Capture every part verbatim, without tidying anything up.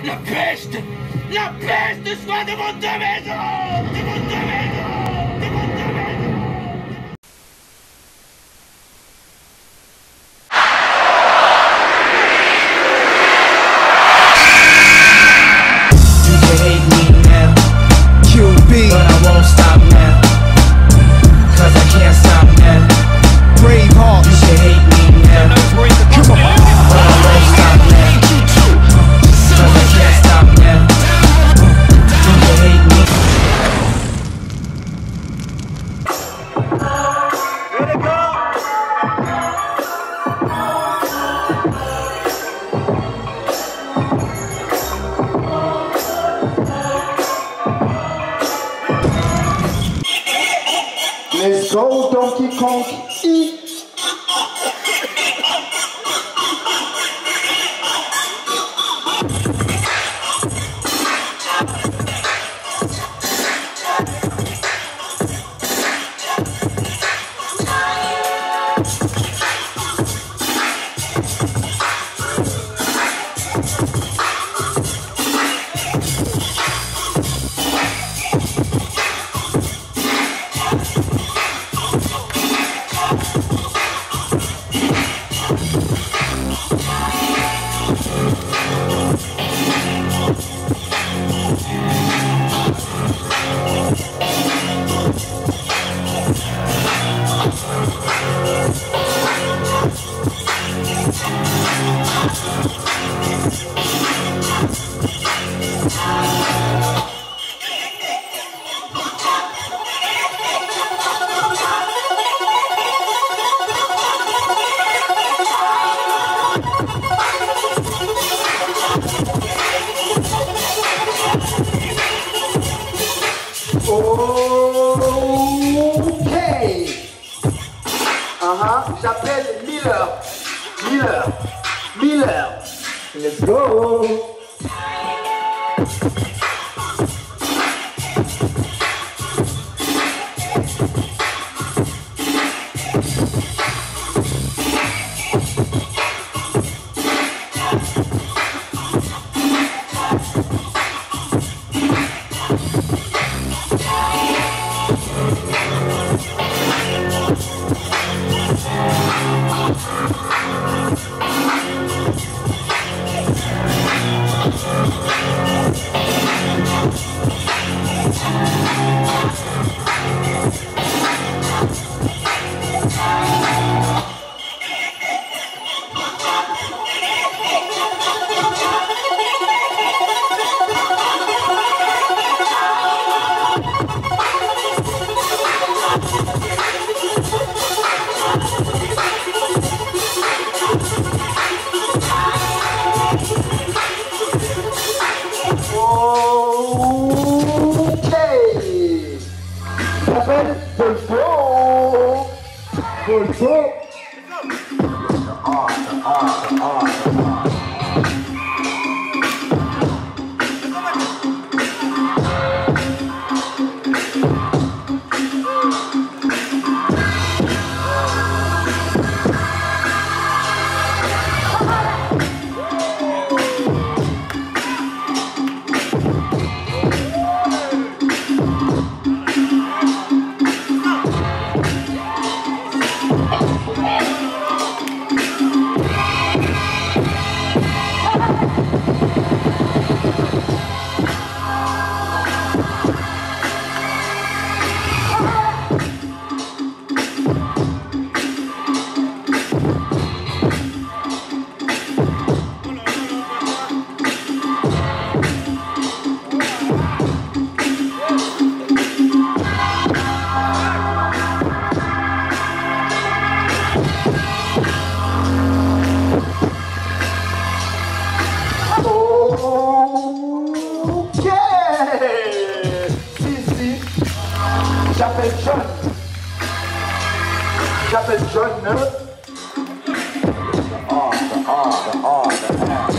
La peste! La peste soit devant ta maison! Devant ta maison! Devant ta maison! You can hate me now, Q B, but I won't stop now, cause I can't stop now. Braveheart, you can hate me now, come on, but I won't stop now, cause I can't stop now. You can hate me. Let it go! Let's go, Donkey Kong. Eat. Okay. Uh-huh. J'appelle Miller. Miller. Miller. Let's go. Okay. J'appelle Volvo. Volvo. Awesome, awesome, awesome. J'appelle John. J'appelle John. Oh, the, oh, the, oh, the,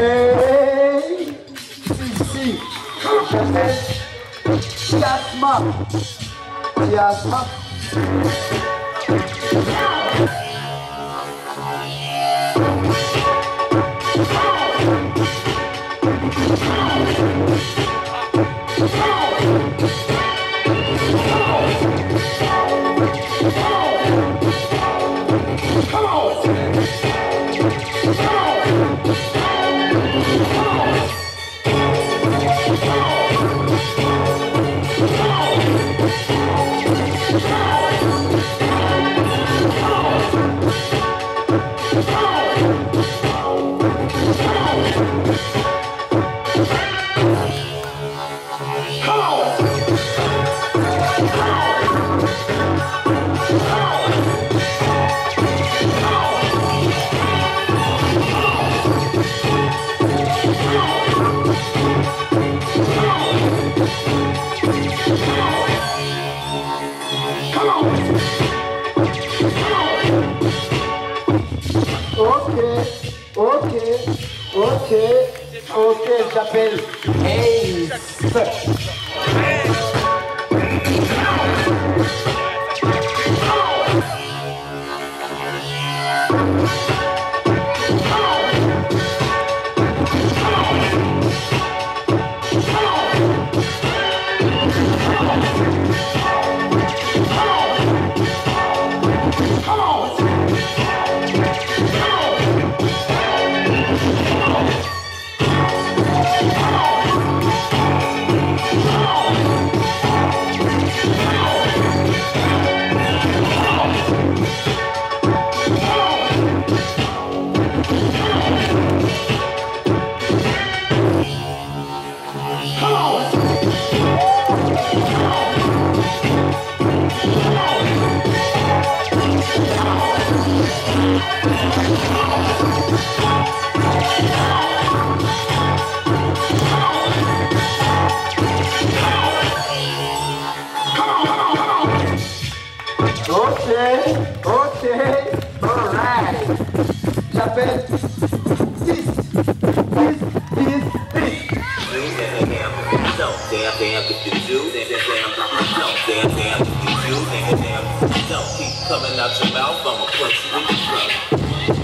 Hey, ici, j'appelle Chiasma. Chiasma. Ok, ok, ok, j'appelle Ace. Okay, okay, alright. J'appelle this, this, this, this. Damn, damn, if you do, then damn, damn, damn, if you do, then damn, don't keep coming out your mouth, I'ma punch you in the throat.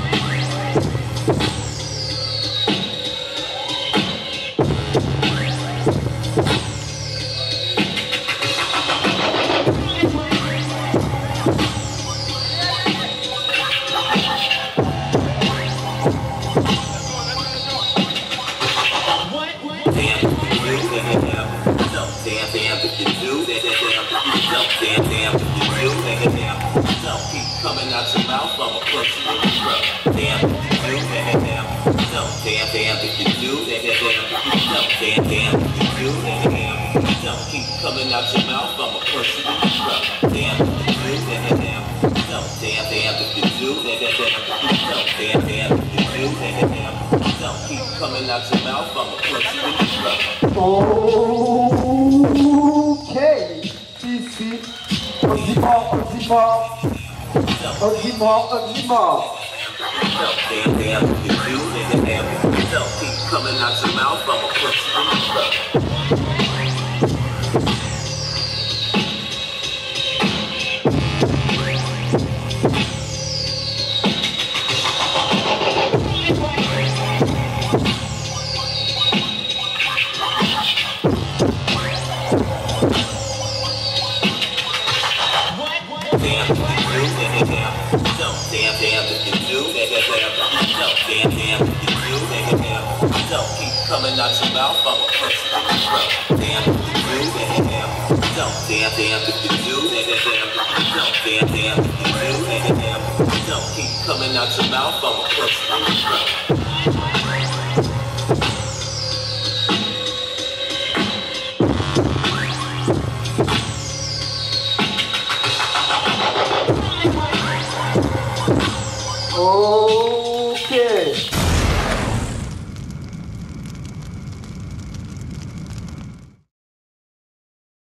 Damn, damn, if you do, nigga, damn, don't keep coming out your mouth, I'ma punch you in the throat. Damn, if you do, nigga, damn, don't, damn, damn, if you do, nigga, damn, don't, damn, damn, if you do, nigga, damn, don't keep coming out your mouth, I'ma punch you in the throat. Damn, if you do, nigga, damn, don't, damn, damn, if you do, nigga, damn, don't, damn, damn, if you do, nigga, damn, don't keep coming out your mouth, I'ma punch you in the throat. Okay. Ici, Ozimor, Ozimor, Ozimor, Ozimor. Damn, damn, if you do, nigga, damn, don't keep coming out your mouth, I'ma punch you in the throat. Damn, damn, if you do, nigga, damn, don't, damn, damn, if you do, nigga, damn, don't keep coming out your mouth, I'ma punch you in the throat. Damn, if you do, nigga, damn, don't, damn, damn, if you do, nigga, damn, don't, damn, damn, if you do, nigga, damn, don't keep coming out your mouth, I'ma punch you in the throat. Oh.